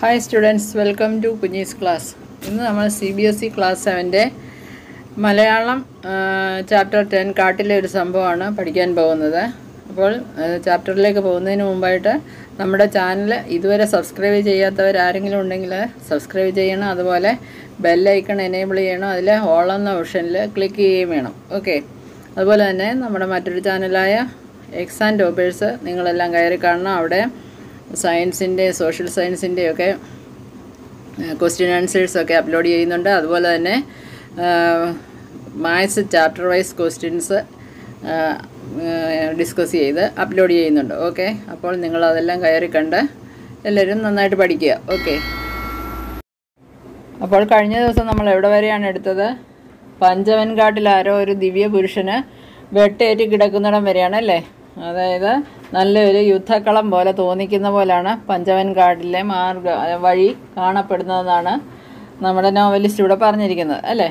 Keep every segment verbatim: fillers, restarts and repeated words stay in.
Hi students, welcome to Kunji's class. ഇന്ന് നമ്മൾ C B S E class സെവൻ്റെ Malayalam chapter ten കാട്ടിലെ ഒരു സംഭവമാണ് പഠിക്കാൻ പോകുന്നത്. അപ്പോൾ ചാപ്റ്ററിലേക്ക് പോകുന്നതിന് മുമ്പായിട്ട് നമ്മുടെ ചാനൽ ഇതുവരെ സബ്സ്ക്രൈബ് ചെയ്യാത്തവർ ആരെങ്കിലും ഉണ്ടെങ്കിൽ സബ്സ്ക്രൈബ് ചെയ്യണം. അതുപോലെ ബെല്ലൈക്കൺ എനേബിൾ ചെയ്യണം. അതിൽ ഓൾ എന്ന ഓപ്ഷനിൽ ക്ലിക്ക് ചെയ്യുകയും വേണം. ഓക്കെ. അതുപോലെ തന്നെ നമ്മുടെ മറ്റൊരു ചാനലായ എക്സ് ആൻഡ് ടോപ്പേഴ്സ് നിങ്ങളെല്ലാം കയറി കാണണം. അവിടെ സയൻസിൻ്റെ സോഷ്യൽ സയൻസിൻ്റെയൊക്കെ ക്വസ്റ്റ്യൻ ആൻസേഴ്സൊക്കെ അപ്ലോഡ് ചെയ്യുന്നുണ്ട്. അതുപോലെ തന്നെ maths chapter wise questions discuss ചെയ്ത് അപ്ലോഡ് ചെയ്യുന്നുണ്ട്. ഓക്കെ. അപ്പോൾ നിങ്ങളതെല്ലാം കയറി കണ്ട് എല്ലാവരും നന്നായിട്ട് പഠിക്കുക. ഓക്കെ. അപ്പോൾ കഴിഞ്ഞ ദിവസം നമ്മൾ എവിടെ വരെയാണ് എടുത്തത്? പഞ്ചവൻകാട്ടിൽ ആരോ ഒരു ദിവ്യ പുരുഷന് വെട്ടേറ്റ് കിടക്കുന്നിടം വരെയാണ് അല്ലേ? അതായത് നല്ലൊരു യുദ്ധക്കളം പോലെ തോന്നിക്കുന്ന പോലെയാണ് പഞ്ചവൻകാട്ടിലെ മാർഗ വഴി കാണപ്പെടുന്നതെന്നാണ് നമ്മുടെ നോവലിസ്റ്റ് ഇവിടെ പറഞ്ഞിരിക്കുന്നത് അല്ലേ?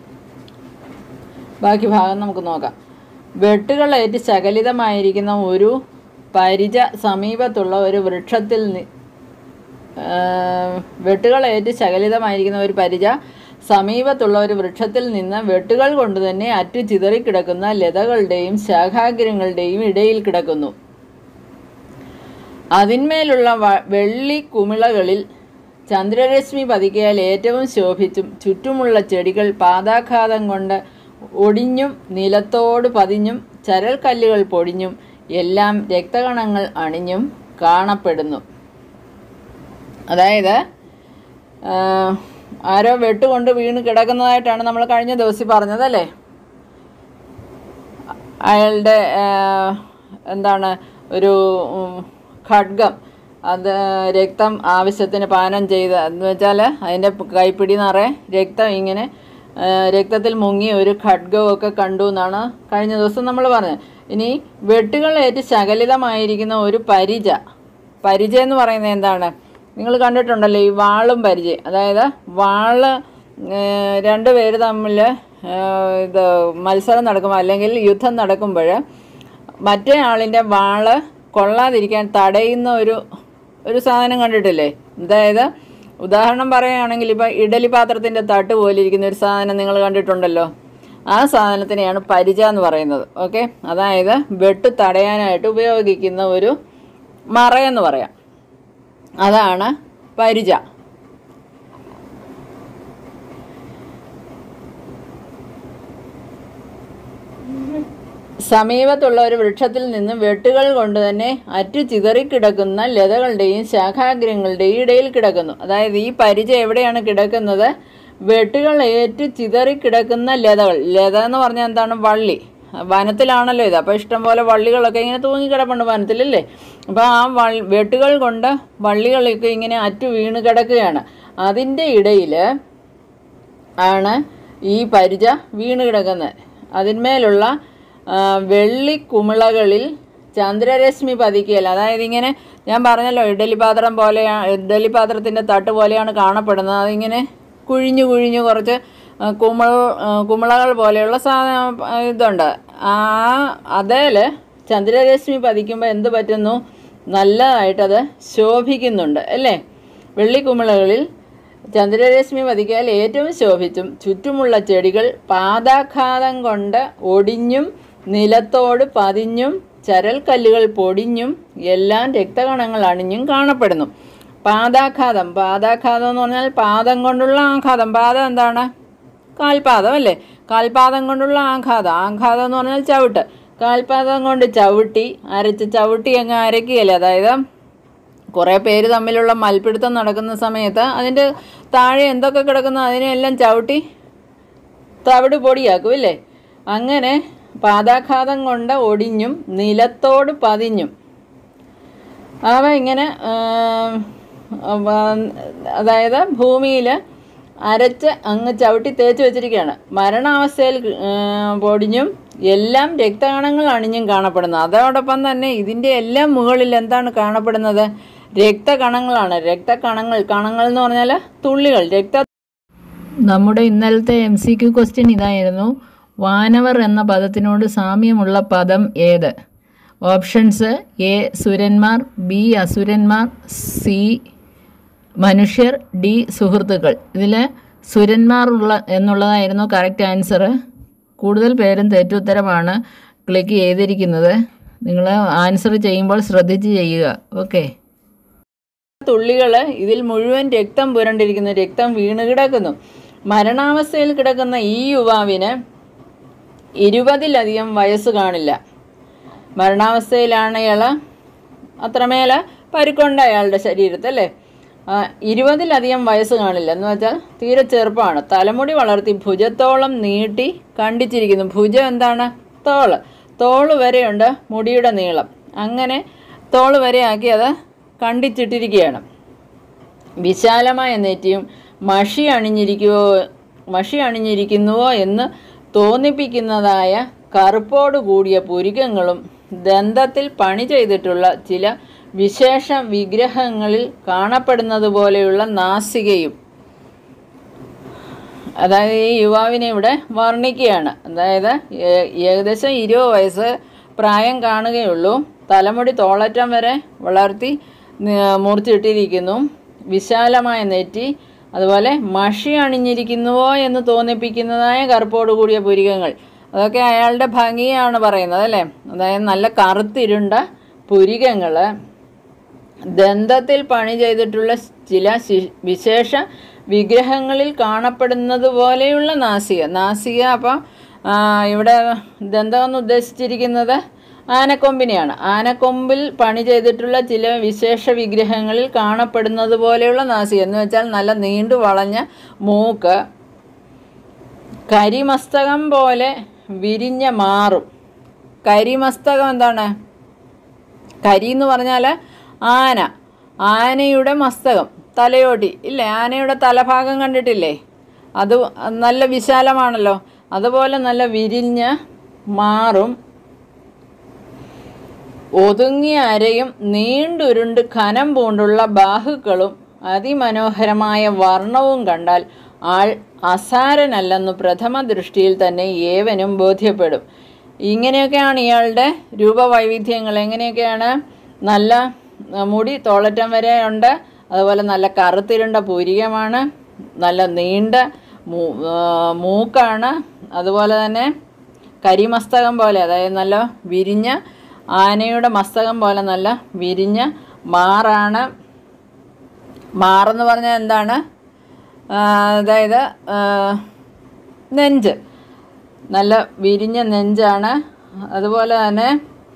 ബാക്കി ഭാഗം നമുക്ക് നോക്കാം. വെട്ടുകളേറ്റ് ശകലിതമായിരിക്കുന്ന ഒരു പരിച സമീപത്തുള്ള ഒരു വൃക്ഷത്തിൽ വെട്ടുകളേറ്റ് ശകലിതമായിരിക്കുന്ന ഒരു പരിച സമീപത്തുള്ള ഒരു വൃക്ഷത്തിൽ നിന്ന് വെട്ടുകൾ കൊണ്ട് തന്നെ അറ്റു ചിതറിക്കിടക്കുന്ന ലതകളുടെയും ശാഖാഗ്രങ്ങളുടെയും ഇടയിൽ കിടക്കുന്നു. അതിന്മേലുള്ള വെള്ളി കുമിളകളിൽ ചന്ദ്രരശ്മി പതിക്കിയാൽ ഏറ്റവും ശോഭിച്ചും ചുറ്റുമുള്ള ചെടികൾ പാദാഘാതം കൊണ്ട് ഒടിഞ്ഞും നിലത്തോട് പതിഞ്ഞും ചരൽ കല്ലുകൾ പൊടിഞ്ഞും എല്ലാം രക്തകണങ്ങൾ അണിഞ്ഞും കാണപ്പെടുന്നു. അതായത് ആരോ വെട്ടുകൊണ്ട് വീണ് കിടക്കുന്നതായിട്ടാണ് നമ്മൾ കഴിഞ്ഞ ദിവസം പറഞ്ഞതല്ലേ? അയാളുടെ എന്താണ് ഒരു ഖഡ്ഗം, അത് രക്തം ആവശ്യത്തിന് പാനം ചെയ്ത് എന്ന് വെച്ചാൽ അതിൻ്റെ കൈപ്പിടി നിറയെ രക്തം ഇങ്ങനെ രക്തത്തിൽ മുങ്ങി ഒരു ഖഡ്ഗമൊക്കെ കണ്ടു എന്നാണ് കഴിഞ്ഞ ദിവസം നമ്മൾ പറഞ്ഞത്. ഇനി വെട്ടുകളേറ്റ് ശകലിതമായിരിക്കുന്ന ഒരു പരിച. പരിച എന്ന് പറയുന്നത് എന്താണ്? നിങ്ങൾ കണ്ടിട്ടുണ്ടല്ലോ ഈ വാളും പരിചയം. അതായത് വാള് രണ്ട് പേര് തമ്മിൽ ഇത് മത്സരം നടക്കുമ്പോൾ അല്ലെങ്കിൽ യുദ്ധം നടക്കുമ്പോൾ മറ്റേ ആളിൻ്റെ വാള് കൊള്ളാതിരിക്കാൻ തടയുന്ന ഒരു ഒരു സാധനം കണ്ടിട്ടില്ലേ? അതായത് ഉദാഹരണം പറയുകയാണെങ്കിൽ ഇപ്പോൾ ഇഡലി പാത്രത്തിൻ്റെ തട്ട് പോലെ ഇരിക്കുന്ന ഒരു സാധനം നിങ്ങൾ കണ്ടിട്ടുണ്ടല്ലോ. ആ സാധനത്തിനെയാണ് പരിച എന്ന് പറയുന്നത്. ഓക്കെ. അതായത് വെട്ട് തടയാനായിട്ട് ഉപയോഗിക്കുന്ന ഒരു മറയെന്ന് പറയാം. അതാണ് പരിച. സമീപത്തുള്ള ഒരു വൃക്ഷത്തിൽ നിന്ന് വെട്ടുകൾ കൊണ്ട് തന്നെ അറ്റു ചിതറിക്കിടക്കുന്ന ലതകളുടെയും ശാഖാഗ്രങ്ങളുടെയും ഇടയിൽ കിടക്കുന്നു. അതായത് ഈ പരിച എവിടെയാണ് കിടക്കുന്നത്? വെട്ടുകൾ ഏറ്റു ചിതറിക്കിടക്കുന്ന ലതകൾ. ലത എന്ന് പറഞ്ഞാൽ എന്താണ്? വള്ളി. വനത്തിലാണല്ലോ ഇത്. അപ്പോൾ ഇഷ്ടംപോലെ വള്ളികളൊക്കെ ഇങ്ങനെ തൂങ്ങിക്കിടപ്പുണ്ട് വനത്തിലല്ലേ? അപ്പോൾ ആ വള്ളി വെട്ടുകൾ കൊണ്ട് വള്ളികളൊക്കെ ഇങ്ങനെ അറ്റു വീണ് കിടക്കുകയാണ്. അതിൻ്റെ ഇടയിൽ ആണ് ഈ പരിച വീണ് കിടക്കുന്നത്. അതിന്മേലുള്ള വെള്ളി കുമിളകളിൽ ചന്ദ്രരശ്മി പതിക്കുകയല്ല. അതായത് ഇങ്ങനെ ഞാൻ പറഞ്ഞല്ലോ ഇഡലി പാത്രം പോലെയാണ്, ഇഡലി പാത്രത്തിൻ്റെ തട്ട് പോലെയാണ് കാണപ്പെടുന്നത്. അതിങ്ങനെ കുഴിഞ്ഞു കുഴിഞ്ഞു കുറച്ച് കുമിള കുമിളകൾ പോലെയുള്ള സാധനം ഇതുണ്ട്. ആ അതേൽ ചന്ദ്രരശ്മി പതിക്കുമ്പോൾ എന്ത് പറ്റുന്നു? നല്ലതായിട്ടത് ശോഭിക്കുന്നുണ്ട് അല്ലേ? വെള്ളിക്കുമിളകളിൽ ചന്ദ്രരശ്മി പതിക്കാൽ ഏറ്റവും ശോഭിച്ചും ചുറ്റുമുള്ള ചെടികൾ പാദാഘാതം കൊണ്ട് ഒടിഞ്ഞും നിലത്തോട് പതിഞ്ഞും ചരൽ കല്ലുകൾ പൊടിഞ്ഞും എല്ലാം രക്തകണങ്ങൾ അണിഞ്ഞും കാണപ്പെടുന്നു. പാദാഘാതം. പാദാഘാതം എന്ന് പറഞ്ഞാൽ പാദം കൊണ്ടുള്ള ആഘാതം. പാദം എന്താണ്? കാൽപാദം അല്ലേ? കാൽപാദം കൊണ്ടുള്ള ആഘാതം. ആഘാതം എന്ന് പറഞ്ഞാൽ ചവിട്ട്. കാൽപാദം കൊണ്ട് ചവിട്ടി അരച്ച് ചവിട്ടി അങ്ങ് അരക്കുകയല്ലേ? അതായത് കുറേ പേര് തമ്മിലുള്ള മൽപ്പിടുത്തം നടക്കുന്ന സമയത്ത് അതിൻ്റെ താഴെ എന്തൊക്കെ കിടക്കുന്നു അതിനെല്ലാം ചവിട്ടി തവിട് പൊടിയാക്കും ഇല്ലേ? അങ്ങനെ പാദാഘാതം കൊണ്ട് ഒടിഞ്ഞും നിലത്തോട് പതിഞ്ഞും അവ ഇങ്ങനെ അതായത് ഭൂമിയിൽ അരച്ച് അങ്ങ് ചവിട്ടി തേച്ച് വെച്ചിരിക്കുകയാണ്. മരണാവസ്ഥയിൽ പൊടിഞ്ഞും എല്ലാം രക്തകണങ്ങൾ അണിഞ്ഞും കാണപ്പെടുന്നു. അതോടൊപ്പം തന്നെ ഇതിൻ്റെ എല്ലാം മുകളിൽ എന്താണ് കാണപ്പെടുന്നത്? രക്തകണങ്ങളാണ്. രക്തകണങ്ങൾ. കണങ്ങൾ എന്ന് പറഞ്ഞാൽ തുള്ളികൾ. രക്ത നമ്മുടെ ഇന്നലത്തെ എം സി ക്യു ക്വസ്റ്റ്യൻ ഇതായിരുന്നു. വാനവർ എന്ന പദത്തിനോട് സാമ്യമുള്ള പദം ഏത്? ഓപ്ഷൻസ്: എ സുരന്മാർ, ബി അസുരന്മാർ, സി മനുഷ്യർ, ഡി സുഹൃത്തുക്കൾ. ഇതിൽ സുരന്മാർ ഉള്ള എന്നുള്ളതായിരുന്നു കറക്റ്റ് ആൻസർ. കൂടുതൽ പേരും തെറ്റുത്തരമാണ് ക്ലിക്ക് ചെയ്തിരിക്കുന്നത്. നിങ്ങൾ ആൻസർ ചെയ്യുമ്പോൾ ശ്രദ്ധിച്ച് ചെയ്യുക. ഓക്കെ. തുള്ളികൾ ഇതിൽ മുഴുവൻ രക്തം പുരണ്ടിരിക്കുന്നു, രക്തം വീണ് കിടക്കുന്നു. മരണാവസ്ഥയിൽ കിടക്കുന്ന ഈ യുവാവിന് ഇരുപതിലധികം വയസ്സ് കാണില്ല. മരണാവസ്ഥയിലാണ് അയാൾ, അത്രമേല പരുക്കുണ്ട് അയാളുടെ ശരീരത്തിൽ അല്ലേ. ഇരുപതിലധികം വയസ്സ് കാണില്ല എന്ന് വെച്ചാൽ തീരെ ചെറുപ്പമാണ്. തലമുടി വളർത്തി ഭുജത്തോളം നീട്ടി കണ്ടിച്ചിരിക്കുന്നു. ഭുജം എന്താണ്? തോള്. തോള് വരെയുണ്ട് മുടിയുടെ നീളം. അങ്ങനെ തോള് വരെയാക്കി അത് കണ്ടിച്ചിട്ടിരിക്കുകയാണ്. വിശാലമായ നെറ്റിയും മഷി അണിഞ്ഞിരിക്കുവോ മഷി അണിഞ്ഞിരിക്കുന്നുവോ എന്ന് തോന്നിപ്പിക്കുന്നതായ കറുപ്പോട് കൂടിയ പുരികങ്ങളും ദന്തത്തിൽ പണി ചെയ്തിട്ടുള്ള ചില വിശേഷ വിഗ്രഹങ്ങളിൽ കാണപ്പെടുന്നത് പോലെയുള്ള നാസികയും. അതായത് ഈ യുവാവിനെ ഇവിടെ വർണ്ണിക്കുകയാണ്. അതായത് ഏകദേശം ഇരുപത് വയസ്സ് പ്രായം കാണുകയുള്ളൂ. തലമുടി തോളറ്റം വരെ വളർത്തി മുറിച്ചിട്ടിരിക്കുന്നു. വിശാലമായ നെറ്റി, അതുപോലെ മഷി അണിഞ്ഞിരിക്കുന്നുവോ എന്ന് തോന്നിപ്പിക്കുന്നതായ കറുപ്പോട് കൂടിയ പുരികങ്ങൾ. അതൊക്കെ അയാളുടെ ഭംഗിയാണ് പറയുന്നത് അല്ലേ. അതായത് നല്ല കറുത്തിരുണ്ട പുരികങ്ങൾ, ദന്തത്തിൽ പണി ചെയ്തിട്ടുള്ള ചില വിശേഷ വിഗ്രഹങ്ങളിൽ കാണപ്പെടുന്നത് പോലെയുള്ള നാസിക. നാസിക അപ്പം ഇവിടെ ദന്തമെന്ന് ഉദ്ദേശിച്ചിരിക്കുന്നത് ആനക്കൊമ്പിനെയാണ്. ആനക്കൊമ്പിൽ പണി ചെയ്തിട്ടുള്ള ചില വിശേഷ വിഗ്രഹങ്ങളിൽ കാണപ്പെടുന്നത് പോലെയുള്ള നാസിക എന്ന് വെച്ചാൽ നല്ല നീണ്ടു വളഞ്ഞ മൂക്ക്, കരിമസ്തകം പോലെ വിരിഞ്ഞ മാറും. കരിമസ്തകം എന്താണ്? കരി എന്ന് പറഞ്ഞാൽ ആന, ആനയുടെ മസ്തകം, തലയോട്ടി ഇല്ലേ, ആനയുടെ തലഭാഗം കണ്ടിട്ടില്ലേ, അത് നല്ല വിശാലമാണല്ലോ. അതുപോലെ നല്ല വിരിഞ്ഞ മാറും, ഒതുങ്ങിയ അരയും നീണ്ടുരുണ്ട് കനം പൂണ്ടുള്ള ബാഹുക്കളും അതിമനോഹരമായ വർണ്ണവും കണ്ടാൽ ആൾ അസാരനല്ലെന്ന് പ്രഥമ ദൃഷ്ടിയിൽ തന്നെ ഏവനും ബോധ്യപ്പെടും. ഇങ്ങനെയൊക്കെയാണ് ഇയാളുടെ രൂപവൈവിധ്യങ്ങൾ. എങ്ങനെയൊക്കെയാണ്? നല്ല മുടി തോളറ്റം വരെ ഉണ്ട്, അതുപോലെ നല്ല കറുത്തിരുണ്ട പുരികമാണ്, നല്ല നീണ്ട മൂക്കാണ്, അതുപോലെ തന്നെ കരിമസ്തകം പോലെ, അതായത് നല്ല വിരിഞ്ഞ ആനയുടെ മസ്തകം പോലെ നല്ല വിരിഞ്ഞ മാറാണ്. മാറെന്ന് പറഞ്ഞാൽ എന്താണ്? അതായത് നെഞ്ച്, നല്ല വിരിഞ്ഞ നെഞ്ചാണ്. അതുപോലെ തന്നെ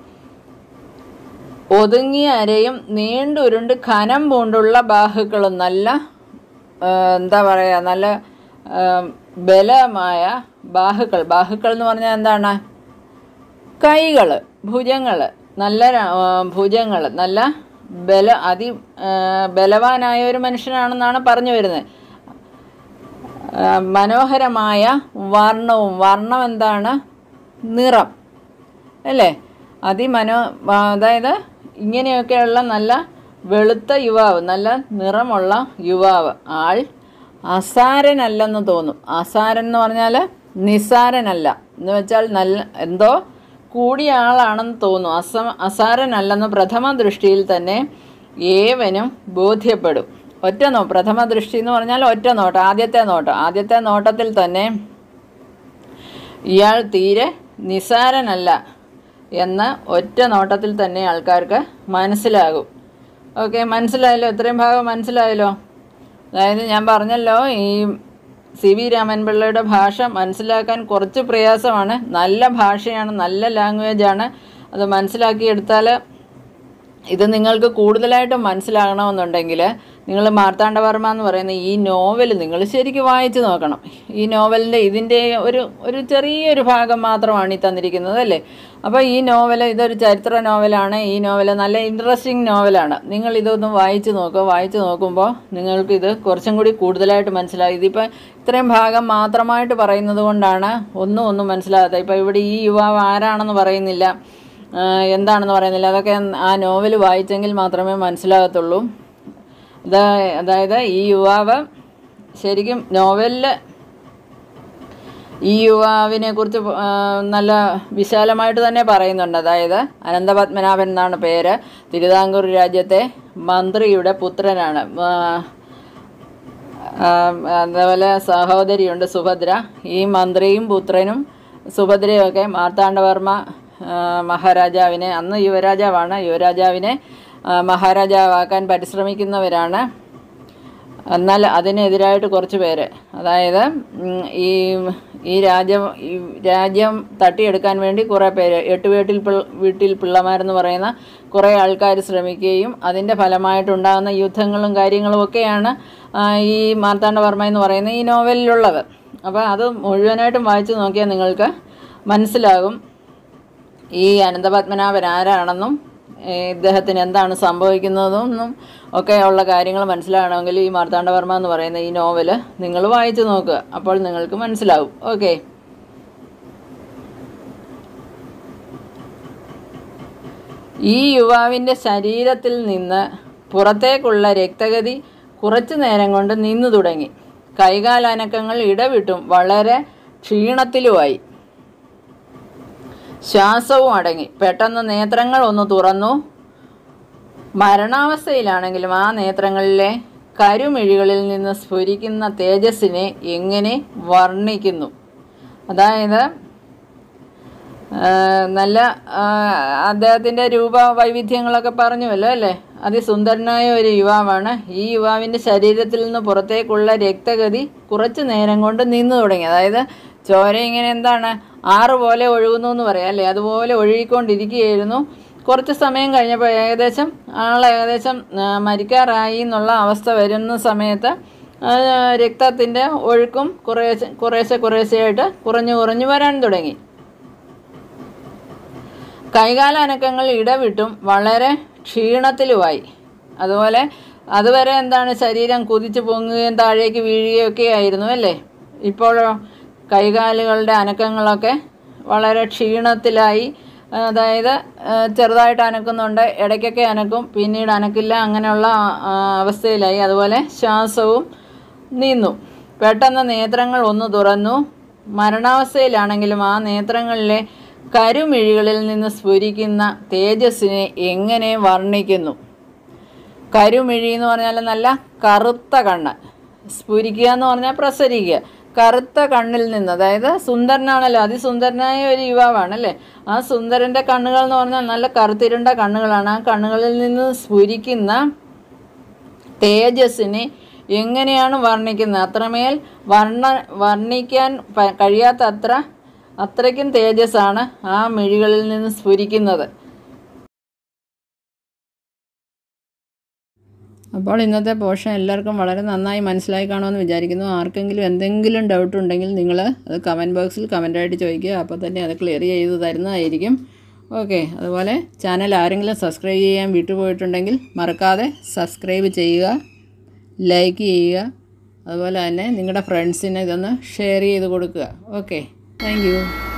ഒതുങ്ങിയ അരയും നീണ്ടുരുണ്ട് കനം പൂണ്ടുള്ള ബാഹുക്കളും, നല്ല എന്താ പറയുക, നല്ല ബലമായ ബാഹുക്കൾ. ബാഹുക്കൾ എന്ന് പറഞ്ഞാൽ എന്താണ്? കൈകൾ, ഭുജങ്ങൾ, നല്ല ഭുജങ്ങൾ, നല്ല ബല അതി ബലവാനായ ഒരു മനുഷ്യനാണെന്നാണ് പറഞ്ഞു വരുന്നത്. മനോഹരമായ വർണ്ണവും, വർണ്ണം എന്താണ്? നിറം അല്ലേ. അതിമനോ അതായത് ഇങ്ങനെയൊക്കെയുള്ള നല്ല വെളുത്ത യുവാവ്, നല്ല നിറമുള്ള യുവാവ്, ആൾ അസാരനല്ലെന്ന് തോന്നും. അസാരൻ എന്ന് പറഞ്ഞാൽ നിസാരനല്ല എന്ന് വെച്ചാൽ നല്ല എന്തോ കൂടിയ ആളാണെന്ന് തോന്നും. അസ അസാരനല്ലെന്ന് പ്രഥമ ദൃഷ്ടിയിൽ തന്നെ ഏവനും ബോധ്യപ്പെടും. ഒറ്റ നോ പ്രഥമ ദൃഷ്ടി എന്ന് പറഞ്ഞാൽ ഒറ്റ നോട്ടം, ആദ്യത്തെ നോട്ടം. ആദ്യത്തെ നോട്ടത്തിൽ തന്നെ ഇയാൾ തീരെ നിസാരനല്ല എന്ന് ഒറ്റ നോട്ടത്തിൽ തന്നെ ആൾക്കാർക്ക് മനസ്സിലാകും. ഓക്കെ, മനസ്സിലായല്ലോ? ഇത്രയും ഭാഗം മനസ്സിലായല്ലോ? അതായത് ഞാൻ പറഞ്ഞല്ലോ, ഈ സി വി രാമൻപിള്ളയുടെ ഭാഷ മനസ്സിലാക്കാൻ കുറച്ച് പ്രയാസമാണ്. നല്ല ഭാഷയാണ്, നല്ല ലാംഗ്വേജാണ്. അത് മനസ്സിലാക്കിയെടുത്താൽ ഇത് നിങ്ങൾക്ക് കൂടുതലായിട്ട് മനസ്സിലാകണമെന്നുണ്ടെങ്കിൽ നിങ്ങൾ മാർത്താണ്ഡവർമ്മ എന്ന് പറയുന്ന ഈ നോവൽ നിങ്ങൾ ശരിക്കും വായിച്ച് നോക്കണം. ഈ നോവലിൻ്റെ ഇതിൻ്റെ ഒരു ഒരു ചെറിയൊരു ഭാഗം മാത്രമാണ് ഈ തന്നിരിക്കുന്നത് അല്ലേ. അപ്പോൾ ഈ നോവൽ ഇതൊരു ചരിത്ര നോവലാണ്. ഈ നോവൽ നല്ല ഇൻട്രസ്റ്റിംഗ് നോവലാണ്. നിങ്ങൾ ഇതൊന്ന് വായിച്ച് നോക്കുക. വായിച്ച് നോക്കുമ്പോൾ നിങ്ങൾക്കിത് കുറച്ചും കൂടി കൂടുതലായിട്ട് മനസ്സിലാകും. ഇതിപ്പോൾ ഇത്രയും ഭാഗം മാത്രമായിട്ട് പറയുന്നത് കൊണ്ടാണ് ഒന്നും ഒന്നും മനസ്സിലാകാത്തത്. ഇപ്പോൾ ഇവിടെ ഈ യുവാവ് ആരാണെന്ന് പറയുന്നില്ല, എന്താണെന്ന് പറയുന്നില്ല. അതൊക്കെ ആ നോവൽ വായിച്ചെങ്കിൽ മാത്രമേ മനസ്സിലാകത്തുള്ളൂ. അതായത് ഈ യുവാവ് ശരിക്കും നോവലിൽ ഈ യുവാവിനെ കുറിച്ച് നല്ല വിശാലമായിട്ട് തന്നെ പറയുന്നുണ്ട്. അതായത് അനന്തപത്മനാഭൻ എന്നാണ് പേര്. തിരുവിതാംകൂർ രാജ്യത്തെ മന്ത്രിയുടെ പുത്രനാണ്. അതേപോലെ സഹോദരിയുണ്ട് സുഭദ്ര. ഈ മന്ത്രിയും പുത്രനും സുഭദ്രയൊക്കെ മാർത്താണ്ഡവർമ്മ മഹാരാജാവിനെ, അന്ന് യുവരാജാവാണ്, യുവരാജാവിനെ മഹാരാജാവാക്കാൻ പരിശ്രമിക്കുന്നവരാണ്. എന്നാൽ അതിനെതിരായിട്ട് കുറച്ച് പേര്, അതായത് ഈ ഈ രാജ്യം ഈ രാജ്യം തട്ടിയെടുക്കാൻ വേണ്ടി കുറേ പേര്, എട്ട് വീട്ടിൽ വീട്ടിൽ പിള്ളമാരെന്ന് പറയുന്ന കുറേ ആൾക്കാർ ശ്രമിക്കുകയും അതിൻ്റെ ഫലമായിട്ടുണ്ടാകുന്ന യുദ്ധങ്ങളും കാര്യങ്ങളും ഒക്കെയാണ് ഈ മാർത്താണ്ഡവർമ്മ എന്ന് പറയുന്ന ഈ നോവലിലുള്ളത്. അപ്പോൾ അത് മുഴുവനായിട്ടും വായിച്ചു നോക്കിയാൽ നിങ്ങൾക്ക് മനസ്സിലാകും ഈ അനന്തപത്മനാഭൻ ആരാണെന്നും ഇദ്ദേഹത്തിന് എന്താണ് സംഭവിക്കുന്നതെന്നും ഒക്കെ ഉള്ള കാര്യങ്ങൾ മനസ്സിലാകണമെങ്കിൽ ഈ മാർത്താണ്ഡവർമ്മ എന്ന് പറയുന്ന ഈ നോവല് നിങ്ങൾ വായിച്ചു നോക്കുക. അപ്പോൾ നിങ്ങൾക്ക് മനസ്സിലാവും. ഓക്കെ, ഈ യുവാവിൻ്റെ ശരീരത്തിൽ നിന്ന് പുറത്തേക്കുള്ള രക്തഗതി കുറച്ചു നേരം കൊണ്ട് നിന്നു തുടങ്ങി. കൈകാലനക്കങ്ങൾ ഇടവിട്ടും വളരെ ക്ഷീണത്തിലുമായി. ശ്വാസവും അടങ്ങി. പെട്ടെന്ന് നേത്രങ്ങൾ ഒന്ന് തുറന്നു. മരണാവസ്ഥയിലാണെങ്കിലും ആ നേത്രങ്ങളിലെ കരുമിഴികളിൽ നിന്ന് സ്ഫുരിക്കുന്ന തേജസ്സിനെ എങ്ങനെ വർണ്ണിക്കുന്നു. അതായത് നല്ല അദ്ദേഹത്തിൻ്റെ രൂപ വൈവിധ്യങ്ങളൊക്കെ പറഞ്ഞുവല്ലോ അല്ലേ. അതിസുന്ദരനായ ഒരു യുവാവാണ്. ഈ യുവാവിൻ്റെ ശരീരത്തിൽ നിന്ന് പുറത്തേക്കുള്ള രക്തഗതി കുറച്ചു നേരം കൊണ്ട് നിന്നു തുടങ്ങി. അതായത് ചോര ഇങ്ങനെ എന്താണ് ആറ് പോലെ ഒഴുകുന്നു എന്ന് പറയാം അല്ലേ, അതുപോലെ ഒഴുകിക്കൊണ്ടിരിക്കുകയായിരുന്നു. കുറച്ച് സമയം കഴിഞ്ഞപ്പോൾ ഏകദേശം ആൾ ഏകദേശം മരിക്കാറായി എന്നുള്ള അവസ്ഥ വരുന്ന സമയത്ത് രക്തത്തിൻ്റെ ഒഴുക്കും കുറേശ്ശെ കുറേശ്ശെ കുറേശ്ശെയായിട്ട് കുറഞ്ഞു കുറഞ്ഞു വരാൻ തുടങ്ങി. കൈകാല അനക്കങ്ങൾ ഇടവിട്ടും വളരെ ക്ഷീണത്തിലുമായി. അതുപോലെ അതുവരെ എന്താണ് ശരീരം കുതിച്ചു പൊങ്ങുകയും താഴേക്ക് വീഴുകയും ഒക്കെ ആയിരുന്നു അല്ലേ. ഇപ്പോഴോ കൈകാലുകളുടെ അനക്കങ്ങളൊക്കെ വളരെ ക്ഷീണത്തിലായി. അതായത് ചെറുതായിട്ട് അനക്കുന്നുണ്ട്, ഇടയ്ക്കൊക്കെ അനക്കും, പിന്നീട് അനക്കില്ല, അങ്ങനെയുള്ള അവസ്ഥയിലായി. അതുപോലെ ശ്വാസവും നിന്നു. പെട്ടെന്ന് നേത്രങ്ങൾ ഒന്ന് തുറന്നു. മരണാവസ്ഥയിലാണെങ്കിലും ആ നേത്രങ്ങളിലെ കരുമിഴികളിൽ നിന്ന് സ്ഫുരിക്കുന്ന തേജസ്സിനെ എങ്ങനെ വർണ്ണിക്കുന്നു. കരുമിഴി എന്ന് പറഞ്ഞാൽ നല്ല കറുത്ത കണ്ണ്, സ്ഫുരിക്കുക എന്ന് പറഞ്ഞാൽ പ്രസരിക്കുക. കറുത്ത കണ്ണിൽ നിന്ന്, അതായത് സുന്ദരനാണല്ലോ, അതിസുന്ദരനായ ഒരു യുവാവാണല്ലേ. ആ സുന്ദരൻ്റെ കണ്ണുകൾ എന്ന് പറഞ്ഞാൽ നല്ല കറുത്തിരുണ്ട കണ്ണുകളാണ്. ആ കണ്ണുകളിൽ നിന്ന് സ്ഫുരിക്കുന്ന തേജസ്സിനെ എങ്ങനെയാണ് വർണ്ണിക്കുന്നത്. അത്രമേൽ വർണ്ണ വർണ്ണിക്കാൻ കഴിയാത്ത അത്ര അത്രയ്ക്കും തേജസ്സാണ് ആ മിഴികളിൽ നിന്ന് സ്ഫുരിക്കുന്നത്. അപ്പോൾ ഇന്നത്തെ പോർഷൻ എല്ലാവർക്കും വളരെ നന്നായി മനസ്സിലായി കാണുമെന്ന് വിചാരിക്കുന്നു. ആർക്കെങ്കിലും എന്തെങ്കിലും ഡൗട്ട് ഉണ്ടെങ്കിൽ നിങ്ങൾ അത് കമൻറ്റ് ബോക്സിൽ കമൻറ്റായിട്ട് ചോദിക്കുക. അപ്പോൾ തന്നെ അത് ക്ലിയർ ചെയ്ത് തരുന്നതായിരിക്കും. ഓക്കെ, അതുപോലെ ചാനൽ ആരെങ്കിലും സബ്സ്ക്രൈബ് ചെയ്യാൻ വിട്ടുപോയിട്ടുണ്ടെങ്കിൽ മറക്കാതെ സബ്സ്ക്രൈബ് ചെയ്യുക, ലൈക്ക് ചെയ്യുക. അതുപോലെ തന്നെ നിങ്ങളുടെ ഫ്രണ്ട്സിന് ഇതൊന്ന് ഷെയർ ചെയ്ത് കൊടുക്കുക. Okay, thank U.